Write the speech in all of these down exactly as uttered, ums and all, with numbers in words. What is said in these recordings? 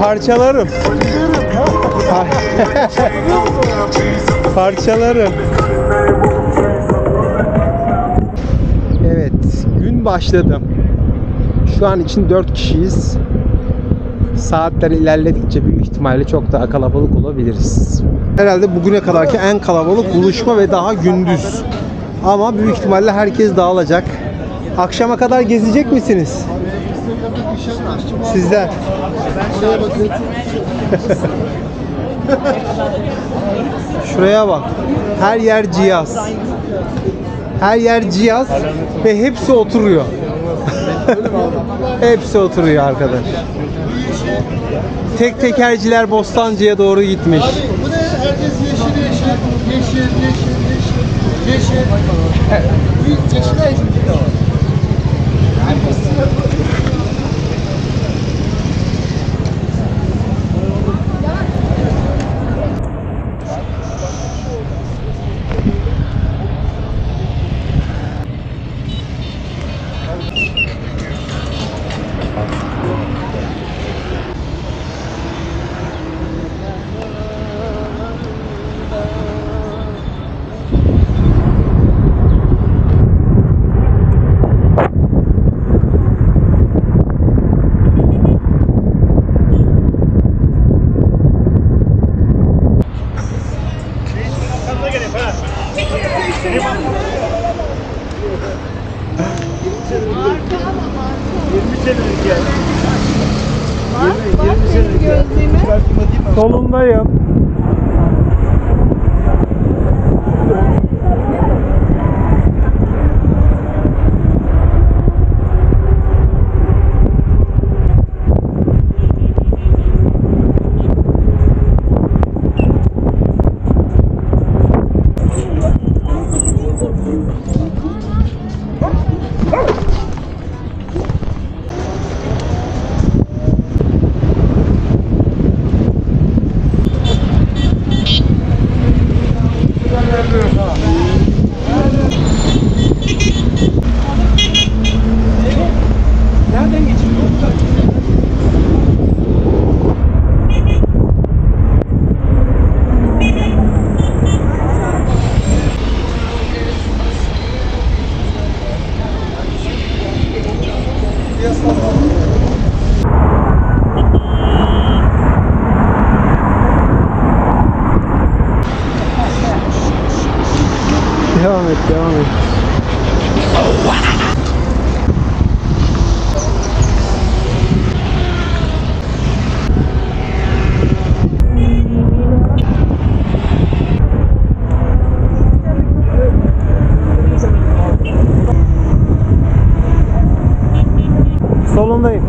Parçalarım. Parçalarım. Evet, gün başladı. Şu an için dört kişiyiz. Saatler ilerledikçe büyük ihtimalle çok daha kalabalık olabiliriz. Herhalde bugüne kadarki en kalabalık buluşma ve daha gündüz. Ama büyük ihtimalle herkes dağılacak. Akşama kadar gezecek misiniz? Sizler. Şuraya bak. Her yer cihaz. Her yer cihaz ve hepsi oturuyor. Hepsi oturuyor arkadaş. Tek tekerciler Bostancı'ya doğru gitmiş. Bu ne? Herkes yeşil yeşil. Yeşil yeşil yeşil. Yeşil. Yeşil yeşil. Solundayım. Devam et, devam et. Solundayım.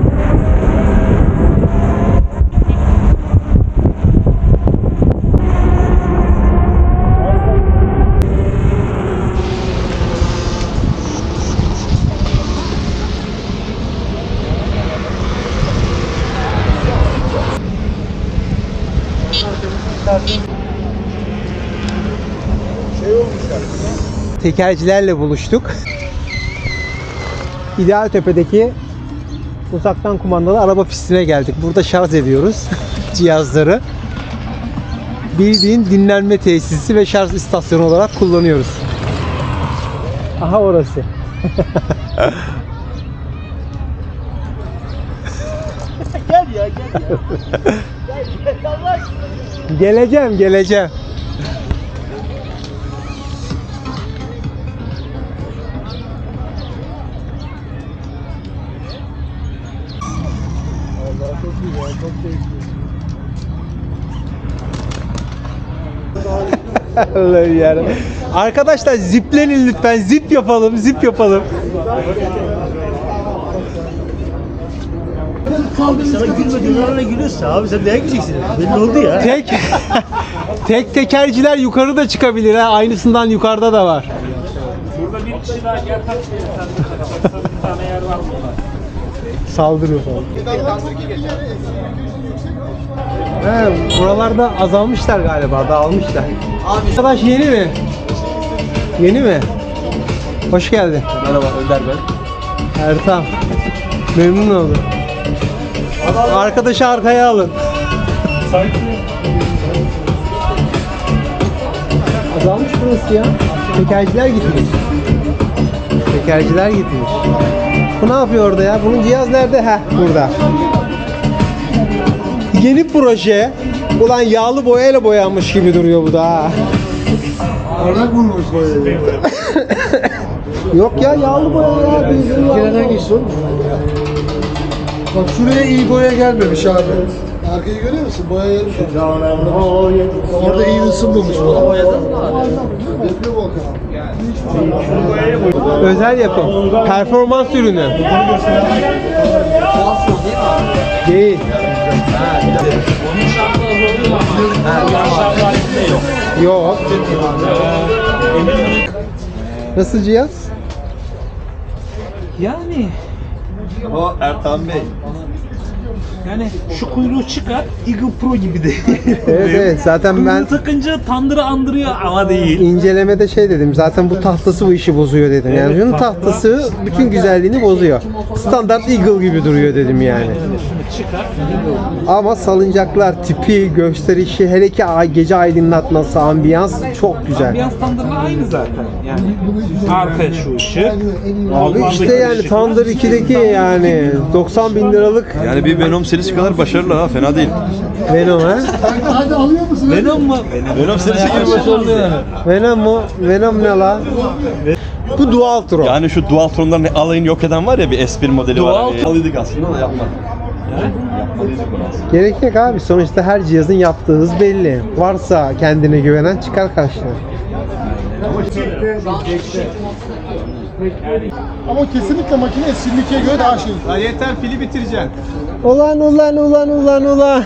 Tekercilerle buluştuk. İdealtepe'deki uzaktan kumandalı araba pistine geldik. Burada şarj ediyoruz cihazları. Bildiğin dinlenme tesisi ve şarj istasyonu olarak kullanıyoruz. Aha orası. Gel ya gel ya. Gel gel Allah aşkına. Geleceğim, geleceğim. Allah çok iyi ya, çok keyifli. Allah'ım yarabbim. Arkadaşlar ziplenin lütfen. Zip yapalım, zip yapalım. Abi sana gülme diyorlar, gülüyorsun abi, sen neye güleceksin? Belli oldu ya. Tek tek tekerciler yukarı da çıkabilir ha. Aynısından yukarıda da var. Burada bir kişi daha gel kaç bir tane yer var burada. Saldırıyor falan. He, buralarda azalmışlar galiba, dağılmışlar. Abi arkadaş yeni mi? Yeni mi? Hoş geldin. Merhaba Önder ben. Ertan. Memnun oldum. Arkadaşı arkaya alın. Azalmış burası ya. Tekerciler gitmiş. Tekerciler gitmiş. Bu ne yapıyor orada ya? Bunun cihaz nerede? Heh, burada. Yeni proje. Ulan yağlı boyayla boyanmış gibi duruyor bu da ha. Arada bulmuş boyayı. Yok ya, yağlı boya ya. Kenardan geçti oğlum. Bak şuraya iyi boya gelmemiş abi. Arkayı görüyor musun? Boya yarış olmuş. Orada iyi ısınmamış bu. Boyadan mı abi? Deprem oldu. Özel yapım. Performans ürünü. Değil. Yok. Nasıl cihaz? Yani O Ertan Bey. yani şu kuyruğu çıkar, Eagle Pro gibi de. Evet evet, zaten ben Kuyruğu takınca Thunder'ı andırıyor ama değil. incelemede şey dedim, zaten bu tahtası bu işi bozuyor dedim. Yani şunun tahtası bütün güzelliğini bozuyor. Standart Eagle gibi duruyor dedim yani. Şunu çıkar. Ama salıncaklar tipi, gösterişi, hele ki ay- gece aydınlatması, ambiyans çok güzel. Ambiyans Thunder'la aynı zaten. Yani arka şu ışık. Abi işte yani Thunder ikideki yani doksan bin liralık Yani bir Venom serisi kadar başarılı ha, fena değil. Venom ha? Hadi alıyor musun? Venom mu? Venom serisi gibi başarılı yani. Venom mu? Venom ne la? Bu Dual Tron. Yani şu Dualtron'ların alayını yok eden var ya, bir S bir modeli var. Dual- Hani, alıyorduk aslında da yapmadık. Yapmalıydık onu aslında. Gerek yok abi. Sonuçta her cihazın yaptığı hız belli. Varsa kendine güvenen çıkar karşına. Ama kesinlikle makine S yirmi ikiye göre daha şey. Ya yeter, pili bitireceksin. Ulan ulan ulan ulan ulan.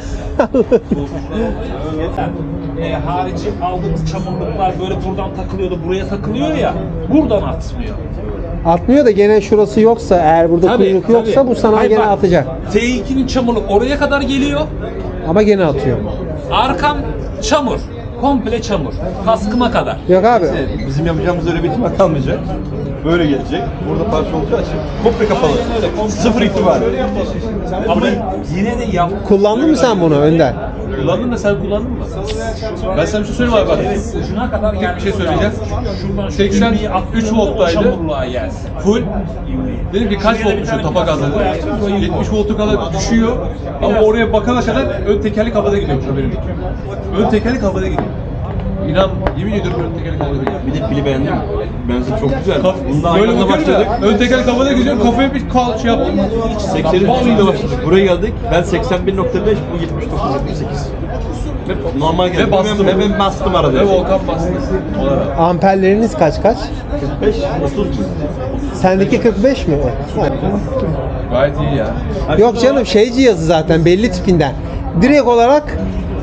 E, harici aldığımız çamurluklar böyle buradan takılıyordu, buraya takılıyor ya, buradan atmıyor. Atmıyor da gene şurası yoksa, eğer burada Tabii, kuyruk tabii. yoksa bu sana Hayır, gene bak, atacak. T ikinin çamurluk oraya kadar geliyor, Ama gene atıyor. arkam çamur, komple çamur, kaskıma kadar. Yok abi. Bizim yapacağımız öyle bir ihtimal kalmayacak. Böyle gelecek. Burada parça olacağı için komple kapalı. Sıfır ihtimal. Ama yine de yap. Kullandın mı sen bunu Önder? Kullandın mı, sen kullandın mı? Ben sana bir şey söyleyeyim abi bak. Evet, ucuna kadar geldi. Bir şey söyleyeceğim. Şuradan şu seksen ivmeyi at, üç volttaydı. çamurluğa gelsin. Full. İvmeyi. Dedim ki kaç voltmuş o tapa gazladı. yetmiş voltu kadar düşüyor. Ama oraya bakana kadar ön tekerlek havada gidiyormuş haberim yok. Ön tekerlek havada gidiyor. İnan, yemin ediyorum ön tekerlek havada gidiyor. Bir de pili beğendim. Benzin çok güzel. Bundan böyle başladık. Ön tekerlek havada gidiyor. Kafaya bir kal şey yaptım. seksen üç ile başladık. Buraya geldik. Ben seksen bir nokta beş, bu yetmiş dokuz yetmiş sekiz. Ve normal geldi. Ve bastım. Ve ben bastım arada. Ve Volkan bastı. Olarak. Amperleriniz kaç kaç? kırk beş, otuz. Sendeki kırk beş mi? Gayet iyi ya. Yok canım, şey cihazı zaten belli tipinden. Direkt olarak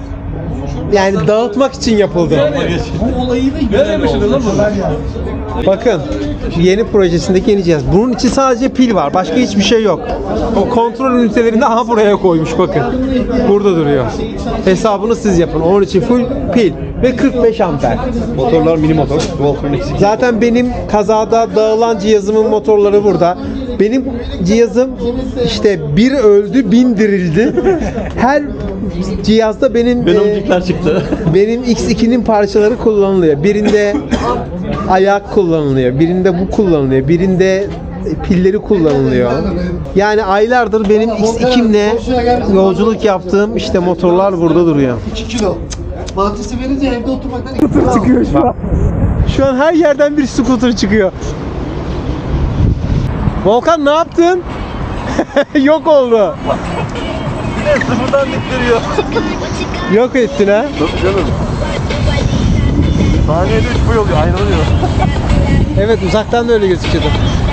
yani dağıtmak için yapıldı. Bu olayı da Nereye güzel başladı oldu. lan bu? Bakın, şu yeni projesindeki yeni cihaz. Bunun için sadece pil var. Başka hiçbir şey yok. O kontrol ünitelerini de aha buraya koymuş bakın. Burada duruyor. Hesabını siz yapın. Onun için full pil ve kırk beş amper. Motorlar mini motor. Dualtron eksik. Zaten benim kazada dağılan cihazımın motorları burada. Benim cihazım işte bir öldü, bin dirildi. Her cihazda benim e, Venomcuklar çıktı. benim X iki'nin parçaları kullanılıyor. Birinde ayak kullanılıyor, birinde bu kullanılıyor, birinde pilleri kullanılıyor. Yani aylardır benim X iki'mle yolculuk yaptığım işte motorlar burada duruyor. iki kilo. Mantısı verince evde oturmaktan Çıkıyor şu an. Şu an her yerden bir scooter çıkıyor. Volkan ne yaptın? Yok oldu. Sıfırdan diktiriyor. Yok ettin ha. Tabii canım. Saniyede üç boy oluyor, ayrılıyor. Evet, uzaktan da öyle gözüküyordu.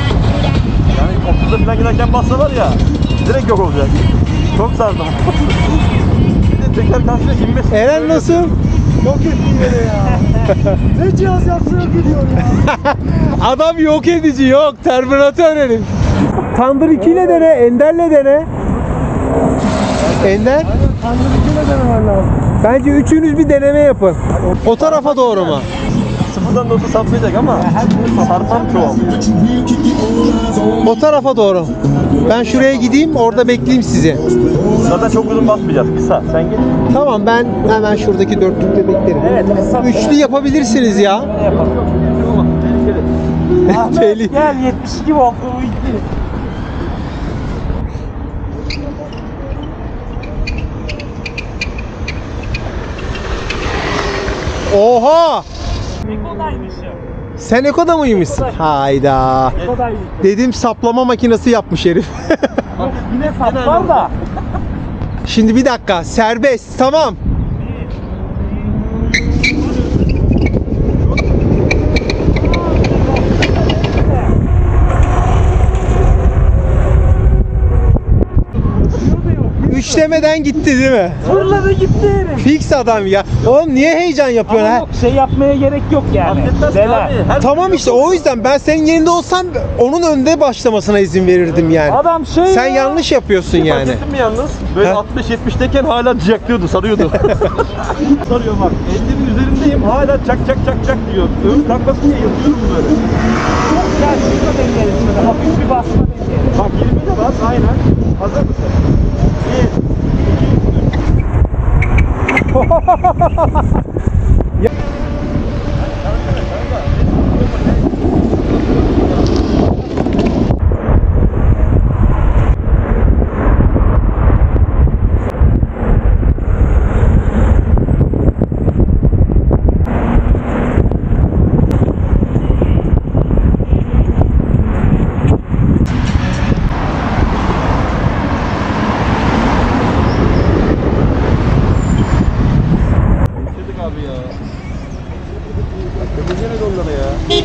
Yani otuzda falan giderken bassa var ya, direkt yok olacak. Çok sardım. Bir de teker karşıya inmesi. Eren nasıl? Yok ettin beni ya. Ne cihaz yapsa yok ediyor ya. Adam yok edici yok. Terminator herif. Thunder iki ile dene. Ender'le dene. Ender. Tanrı ikine denemen lazım. Bence üçünüz bir deneme yapın. O tarafa doğru mu? buradan da olsa sapmayacak ama sarmam çoğu. O tarafa doğru. Ben şuraya gideyim, orada bekleyeyim sizi. Zaten çok uzun basmayacağız. Kısa. Sen git. Tamam, ben hemen şuradaki dörtlükte beklerim. Evet, kısa. Üçlü yapabilirsiniz ya. Ne yapalım? Ahmet Tehlikeli. gel yetmiş iki volt bu iki. Oha! Nikodaymışım. Sen Eko'da mıymışsın? Hayda. Nikodaymış. Dedim saplama makinesi yapmış herif. Yok yine saplar da. Şimdi bir dakika, serbest, tamam. Üç demeden gitti değil mi? Fırladı gitti herif. Fix adam ya. Oğlum niye heyecan yapıyorsun Ama ha? yok şey yapmaya gerek yok yani. Bela. Tamam işte o yüzden ben senin yerinde olsam onun önde başlamasına izin verirdim yani. Adam şey Sen ya. yanlış yapıyorsun Fark yani. ettin mi yalnız? Böyle He? altmış yetmişteyken hala ciyaklıyordu, sarıyordu. Sarıyor bak. ellimin üzerindeyim hala çak çak çak çak diyor. Ön kalkmasın diye yapıyorum böyle. Gel şurada deneyelim şurada. Hafif bir basma deneyelim. Bak yirmi de bas aynen. Hazır mısın? Bir. Bitirdik abi ya. Temizlemedi onları ya.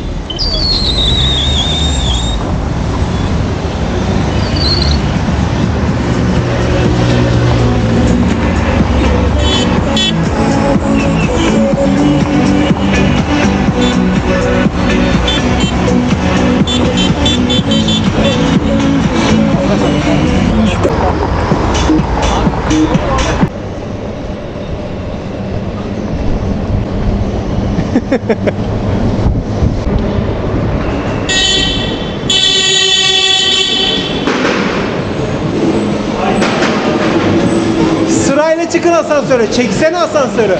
Sırayla çıkın asansöre. Çeksene asansörü.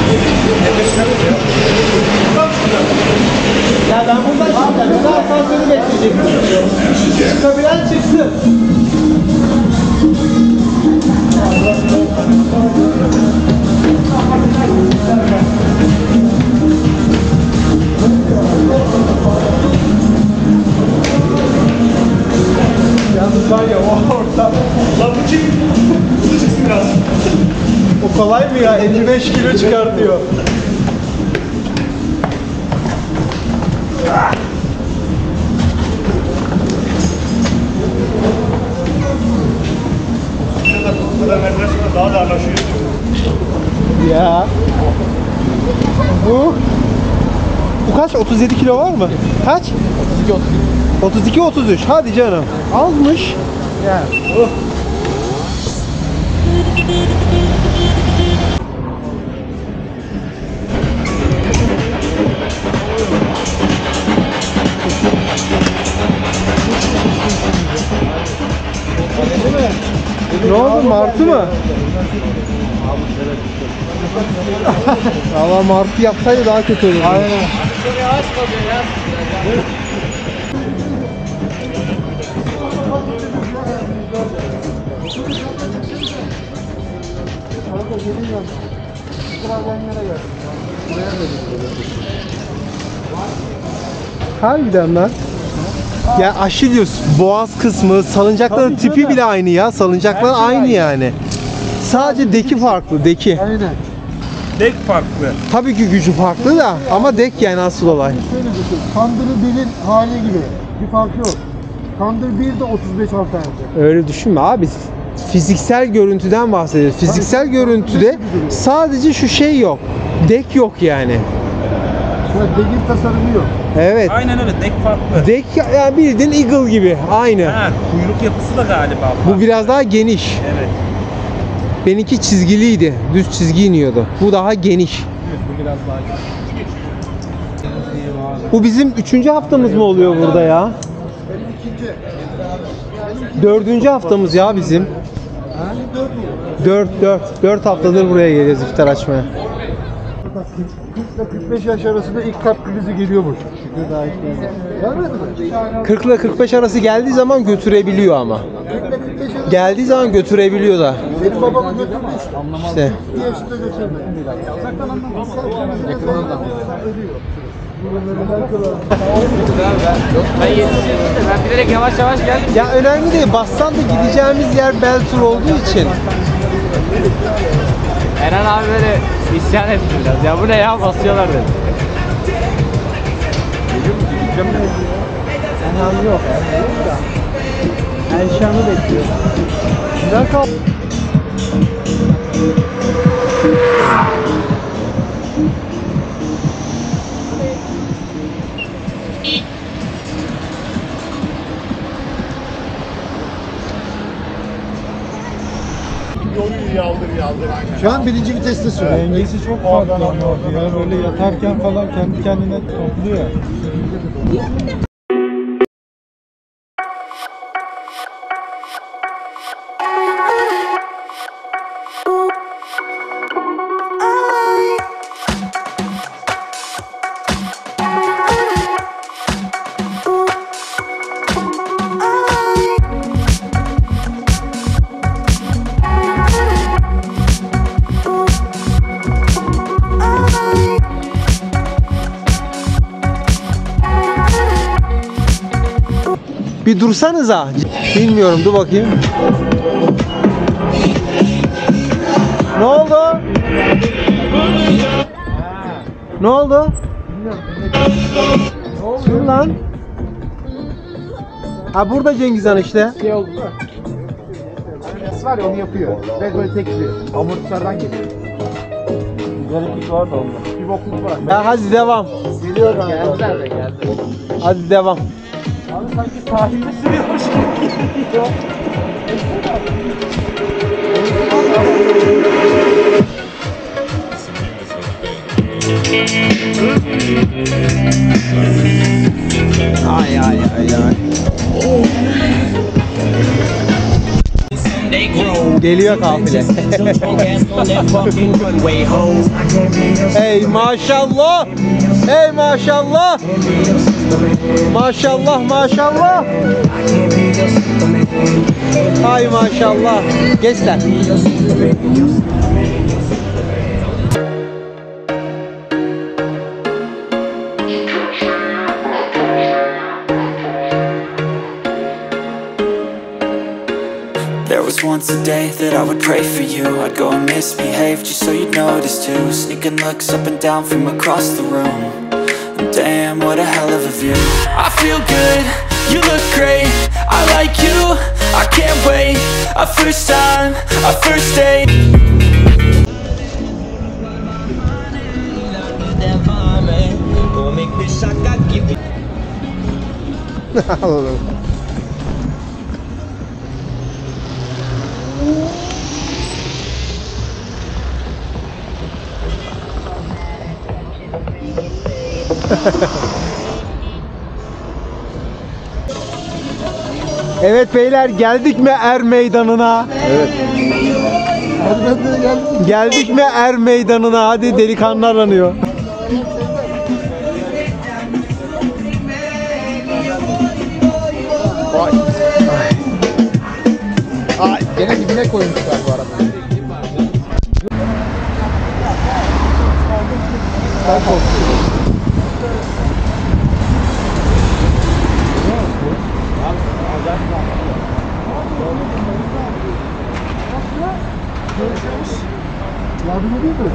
Ya ben buradan çıkacağım. Ben asansörü bekleyecektim. Çıkabilen çıksın. Yalnız var ya o ortam. O kolay mı ya? elli beş kilo çıkartıyor. Ya. Bu Bu kaç? otuz yedi kilo var mı? Kaç? otuz iki otuz üç. Hadi canım. Almış. Ya. Oh. Ne oldu? Martı mı? Valla martı yapsaydı daha kötü olurdu. Aynen. Harbiden lan. Ya Aşilius boğaz kısmı, salıncakların tipi bile aynı ya. Salıncaklar aynı yani. Sadece deki farklı, deki. Aynen. Dek farklı. Tabii ki gücü farklı da ama dek yani asıl olay. Şöyle düşün. Kandırı birin hali gibi. Bir fark yok. Kandır bir de otuz beş amperdi. Öyle düşünme abi. Fiziksel görüntüden bahsediyoruz. Fiziksel görüntüde sadece şu şey yok. Dek yok yani. Ya degin tasarımı yok. Evet. Aynen öyle dek farklı. Dek ya bildiğin Eagle gibi. Aynı. Ha, kuyruk yapısı da galiba. Bu biraz daha geniş. Evet. Benimki çizgiliydi. Düz çizgi iniyordu. Bu daha geniş. Bu biraz daha Bu bizim üçüncü haftamız mı oluyor burada ya? Dördüncü haftamız ya bizim. Dört, dört, dört haftadır buraya geliyoruz iftar açmaya. kırk ile kırk beş yaş arasında ilk kalp krizi geliyormuş. Şükür daha hiç gelmedi. Gelmedi mi? kırk ile kırk beş arası geldiği zaman götürebiliyor ama. kırk ile kırk beş arası. Geldiği zaman götürebiliyor da. Benim babamı götürmüş. İşte. Bir yaşında götürmedi. Ben yetişiyorum da ben bilerek yavaş yavaş geldim. Ya önemli değil. Bassan da gideceğimiz yer Beltur olduğu için. Eren abi böyle isyan etti biraz. Ya bu ne ya, basıyorlar dedi. Enhan yok. Enşan'ı bekliyorum. Güzel kal. Şu an birinci viteste sürüyor. Dengesi çok farklı ama ya böyle yatarken falan kendi kendine topluyor. Bir dursanıza. Bilmiyorum, dur bakayım. Ne oldu? Ne oldu? Dur lan. Ha burada Cengiz Han işte. Şey oldu da. Nasıl var ya onu yapıyor. Ve böyle tek gidiyor. Amortisörden geliyor. Gariplik var da onda. Bir bokluk var. Ya hadi devam. Geliyor galiba. Geldiler de geldi. Hadi devam. Abi sanki sahilde sürüyormuş gibi geliyor. Ay ay ay ay. Geliyor kafile. Hey maşallah. Hey maşallah. Maşallah maşallah. Ay maşallah. Geç lan. There was once a day that I would pray for you. I'd go and misbehave just so you'd notice too. Sneaking looks up and down from across the room. And damn, what a hell of a view. I feel good, you look great. I like you, I can't wait. A first time, a first date. Alalım. Evet beyler, geldik mi Er Meydanı'na? Hadi ben de geldim. Geldik mi Er Meydanı'na? Hadi delikanlı aranıyor. Ay. Ay. Gene dibine koymuşlar bu arada. Sen korkuyorsun. Yardım edeyim mi?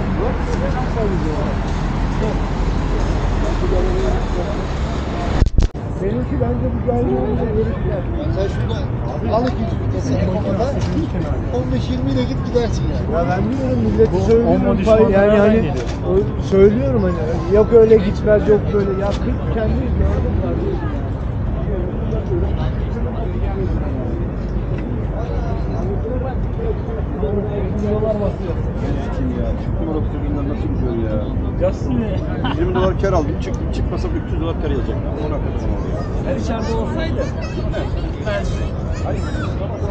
Benimki bence bu geldiğinde görüşler. Sen şurada al ikinci vitesini kafada. on beş yirmi ile git gidersin yani. Ya ben biliyorum milleti söylüyorum. Pay, yani hani söylüyorum hani yok öyle gitmez yok böyle ya kırk kendi gördüm kardeşim. Yollar basıyor. Kim ya? Çıktım orası nasıl gidiyor ya? yapacağız? yirmi dolar kar aldım. Çıktım çıkmasam üç yüz dolar kar yazacak. Ona kadar oldu. Her içeride olsaydı. Ben